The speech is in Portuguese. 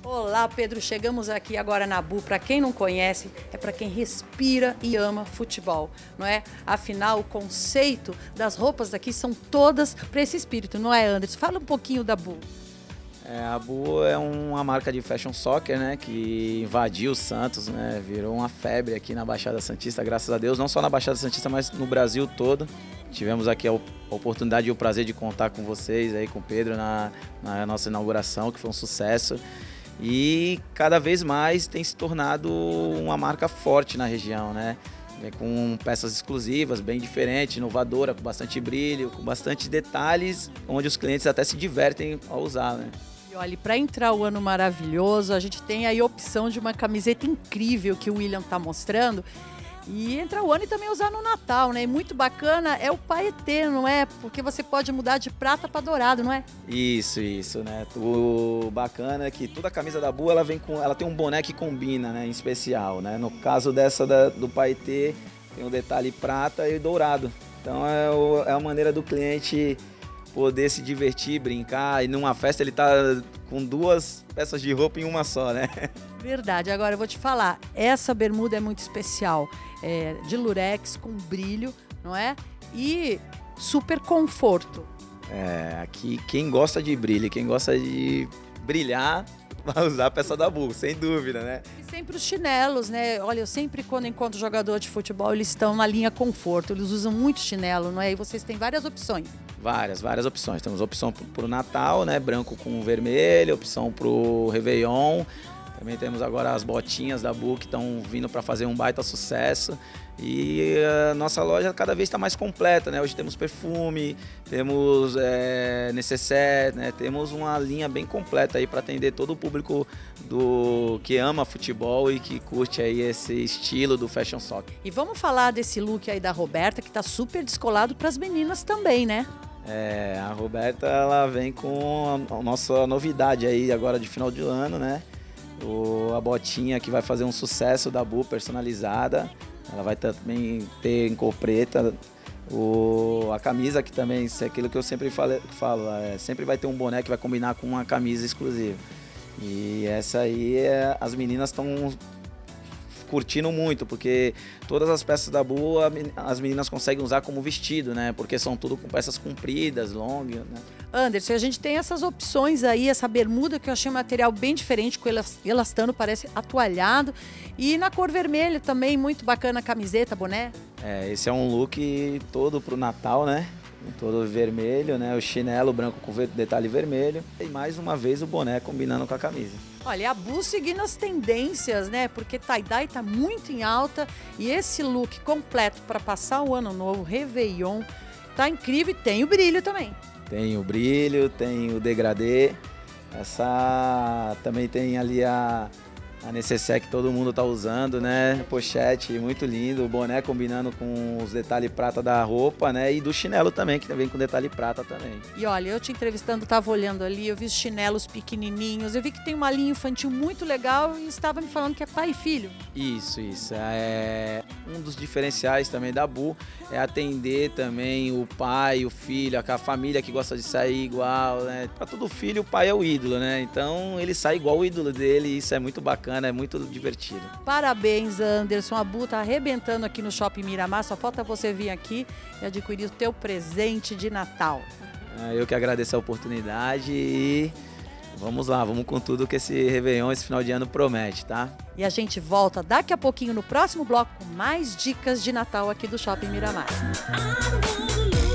Olá, Pedro. Chegamos aqui agora na Bu. Para quem não conhece, é para quem respira e ama futebol, não é? Afinal, o conceito das roupas daqui são todas para esse espírito, não é, Anderson? Fala um pouquinho da Bu. A Bu é uma marca de fashion soccer, né, que invadiu o Santos, né, virou uma febre aqui na Baixada Santista, graças a Deus, não só na Baixada Santista, mas no Brasil todo. Tivemos aqui a oportunidade e o prazer de contar com vocês, aí, com o Pedro, na nossa inauguração, que foi um sucesso. E cada vez mais tem se tornado uma marca forte na região, né? Com peças exclusivas, bem diferentes, inovadora, com bastante brilho, com bastante detalhes, onde os clientes até se divertem ao usar, né? E olha, para entrar o ano maravilhoso, a gente tem aí a opção de uma camiseta incrível que o William está mostrando. E entrar o ano e também usar no Natal, né? E muito bacana é o paetê, não é? Porque você pode mudar de prata para dourado, não é? Isso, né? O bacana é que toda a camisa da Bu, ela tem um boné que combina, né? Em especial, né? No caso dessa do paetê, tem um detalhe prata e dourado. Então é a maneira do cliente poder se divertir, brincar, e numa festa ele tá com duas peças de roupa em uma só, né? Verdade. Agora eu vou te falar, essa bermuda é muito especial, é de lurex com brilho, não é? E super conforto. Aqui quem gosta de brilho, quem gosta de brilhar, vai usar a peça da Bu, sem dúvida, né? E sempre os chinelos, né? Olha, eu sempre quando encontro jogador de futebol, eles estão na linha conforto, eles usam muito chinelo, não é? E vocês têm várias opções. Várias opções. Temos opção para o Natal, né? Branco com vermelho, opção para o Réveillon. Também temos agora as botinhas da Bu que estão vindo para fazer um baita sucesso. E a nossa loja cada vez está mais completa, né? Hoje temos perfume, temos necessaire, né? Temos uma linha bem completa aí para atender todo o público que ama futebol e que curte aí esse estilo do fashion soccer. E vamos falar desse look aí da Roberta, que está super descolado para as meninas também, né? A Roberta, ela vem com a nossa novidade aí agora de final de ano, né? A botinha que vai fazer um sucesso da Bu, personalizada. Ela vai também ter em cor preta. A camisa que também, é aquilo que eu sempre falo, sempre vai ter um boné que vai combinar com uma camisa exclusiva. E essa aí, as meninas estão curtindo muito, porque todas as peças da Bu as meninas conseguem usar como vestido, né? Porque são tudo com peças compridas, longas, né? Anderson, a gente tem essas opções aí, essa bermuda que eu achei um material bem diferente, com elastano, parece atoalhado. E na cor vermelha também, muito bacana a camiseta, boné. Esse é um look todo pro Natal, né? Todo vermelho, né? O chinelo branco com detalhe vermelho. E mais uma vez o boné combinando com a camisa. Olha, a Bu seguindo as tendências, né? Porque tie-dye tá muito em alta e esse look completo para passar o ano novo, Réveillon, tá incrível e tem o brilho também. Tem o brilho, tem o degradê. Essa também tem ali a necessaire que todo mundo tá usando, né? Pochete, muito lindo. O boné combinando com os detalhes prata da roupa, né? E do chinelo também, que vem com detalhe prata também. E olha, eu te entrevistando, tava olhando ali, eu vi os chinelos pequenininhos, eu vi que tem uma linha infantil muito legal e estava me falando que é pai e filho. Isso. Um dos diferenciais também da Bu é atender também o pai, o filho, a família que gosta de sair igual, né? Para todo filho, o pai é o ídolo, né? Então ele sai igual o ídolo dele e isso é muito bacana, é muito divertido. Parabéns, Anderson. A Bu tá arrebentando aqui no Shopping Miramar. Só falta você vir aqui e adquirir o teu presente de Natal. Eu que agradeço a oportunidade e vamos lá, vamos com tudo que esse Réveillon, esse final de ano promete, tá? E a gente volta daqui a pouquinho no próximo bloco com mais dicas de Natal aqui do Shopping Miramar.